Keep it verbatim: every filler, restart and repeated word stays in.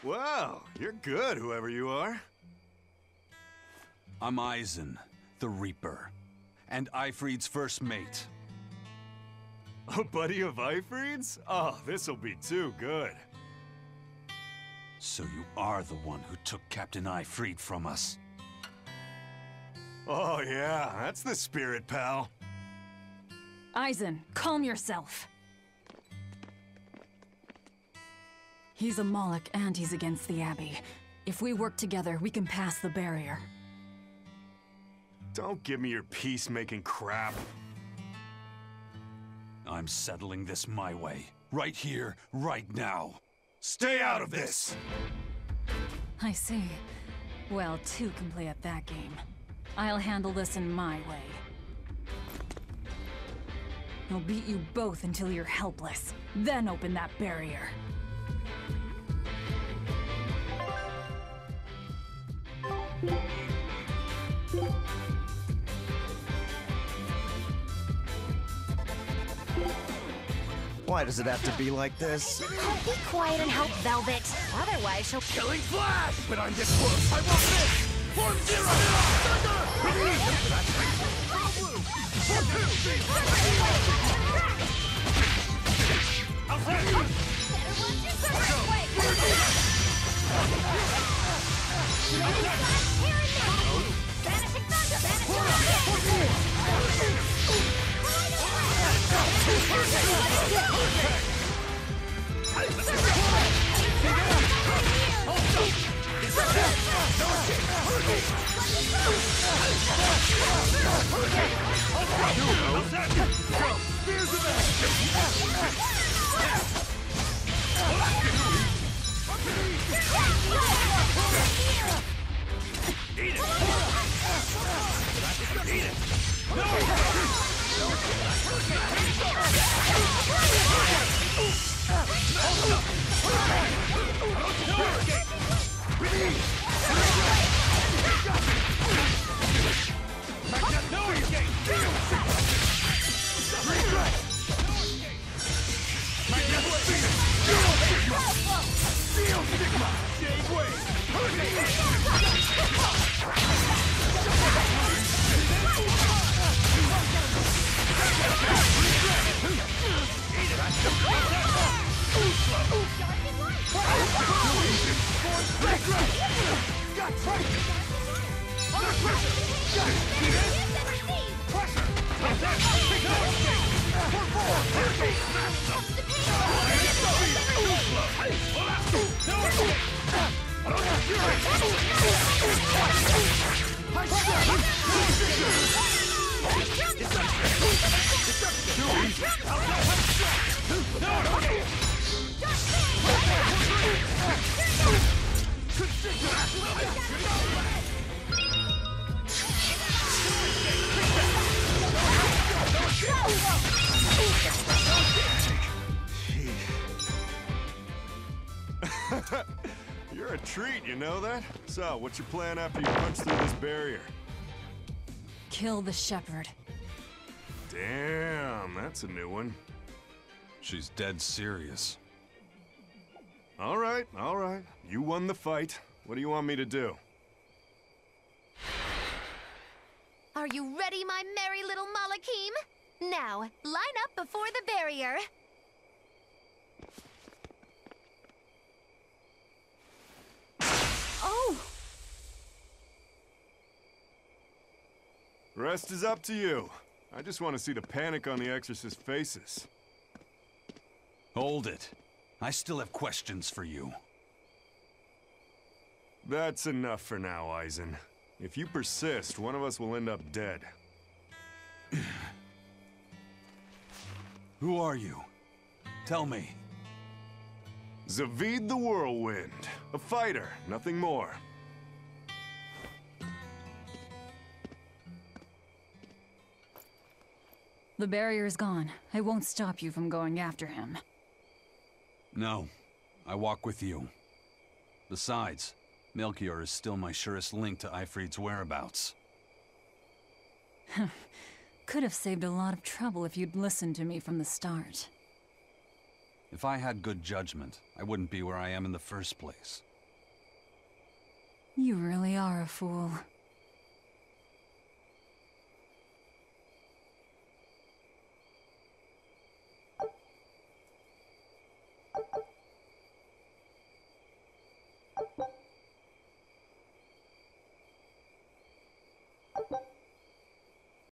Wow, you're good, whoever you are. I'm Eizen, the Reaper, and Eifried's first mate. A buddy of Eifried's? Oh, this'll be too good. So you are the one who took Captain Eifried from us. Oh yeah, that's the spirit, pal. Eizen, calm yourself. He's a Moloch and he's against the Abbey. If we work together, we can pass the barrier. Don't give me your peacemaking crap. I'm settling this my way. Right here, right now. Stay out of this! I see. Well, two can play at that game. I'll handle this in my way. I'll beat you both until you're helpless. Then open that barrier. Why does it have to be like this? Oh, be quiet and help Velvet. Otherwise, she'll... Killing Flash! But I'm this close, I won't miss! Form zero! Thunder! I'll send you! Better watch your surface way! Vanishing Thunder! Vanishing You're a treat, you know that? So, what's your plan after you punch through this barrier? Kill the shepherd. Damn, that's a new one. She's dead serious. All right, all right. You won the fight. What do you want me to do? Are you ready, my merry little Malakim? Now, line up before the barrier. Oh! Rest is up to you. I just want to see the panic on the Exorcist's faces. Hold it. I still have questions for you. That's enough for now, Eizen. If you persist, one of us will end up dead. Who are you? Tell me. Zaveid the Whirlwind. A fighter, nothing more. The barrier's gone. I won't stop you from going after him. No. I walk with you. Besides, Melchior is still my surest link to Eifried's whereabouts. Could have saved a lot of trouble if you'd listened to me from the start. If I had good judgment, I wouldn't be where I am in the first place. You really are a fool.